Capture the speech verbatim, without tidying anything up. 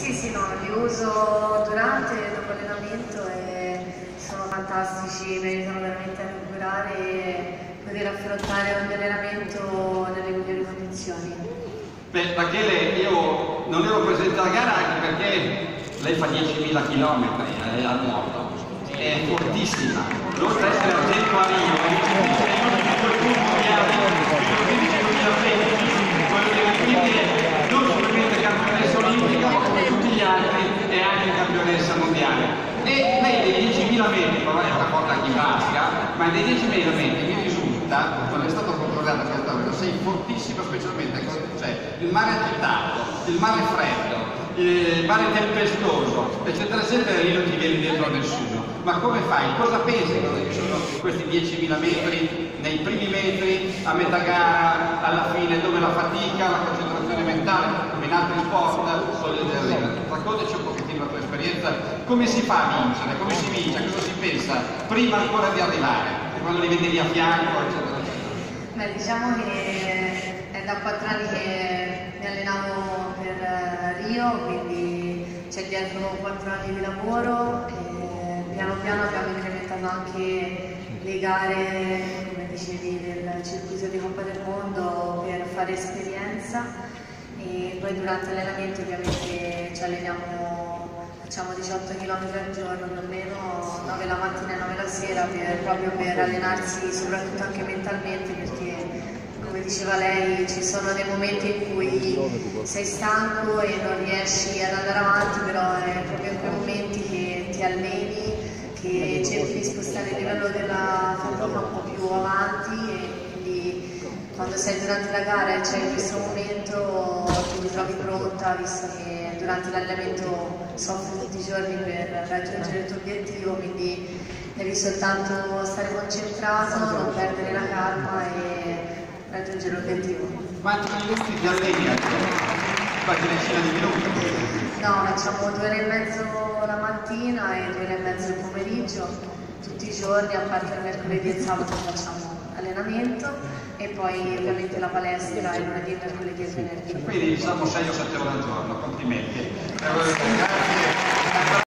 Sì, sì, no, li uso durante e dopo allenamento e sono fantastici, mi aiutano veramente a recuperare e poter affrontare ogni allenamento nelle migliori condizioni. Beh, Rachele, io non ero presente alla gara anche perché lei fa diecimila chilometri eh, al nuoto, è fortissima, oltre ad essere argento a Rio, è l'unico tour mondiale, quindi non solamente campionessa olimpica, ma come tutti gli altri è anche campionessa mondiale. E lei dei diecimila metri, poi è una cosa anche basca, ma dei diecimila metri mi risulta, quando è stato controllato a Piattauro, sei fortissimo, specialmente con cioè, il mare agitato, il mare freddo, il mare tempestoso, eccetera, eccetera, lì non ti viene dietro nessuno. Ma come fai? Cosa pensi quando ci sono questi diecimila metri, nei primi metri, a metà gara, alla fine, dove la fatica, la concentrazione mentale, come in altri sport? Raccontaci un pochettino la tua esperienza, come si fa a vincere, come si vince, cosa si pensa prima ancora di arrivare, quando li vedi lì a fianco, eccetera, eccetera. Beh, diciamo che è da quattro anni che mi allenavo per Rio, quindi c'è dietro quattro anni di lavoro e piano piano abbiamo incrementato anche le gare, come dicevi, del circuito di Coppa del Mondo per fare esperienza e poi durante l'allenamento ovviamente ci alleniamo, facciamo diciotto chilometri al giorno, almeno nove la mattina e nove la sera, per, proprio per allenarsi soprattutto anche mentalmente, perché come diceva lei ci sono dei momenti in cui sei stanco e non riesci ad andare avanti, però è proprio in quei momenti che ti alleni, che cerchi di spostare il livello della fatica un po' più avanti e quindi quando sei durante la gara e c'è questo momento ti ritrovi pronta, visto che durante l'allenamento soffri tutti i giorni per raggiungere il tuo obiettivo, quindi devi soltanto stare concentrato, non perdere la calma e raggiungere l'obiettivo. Quanti minuti ti alleni? Qualche decina di minuti? No, facciamo due ore e mezzo la mattina e due ore e mezzo il pomeriggio, tutti i giorni, a parte il mercoledì e il sabato facciamo allenamento e poi ovviamente la palestra il lunedì, mercoledì e venerdì. Quindi diciamo sei o sette ore al giorno, complimenti. Grazie.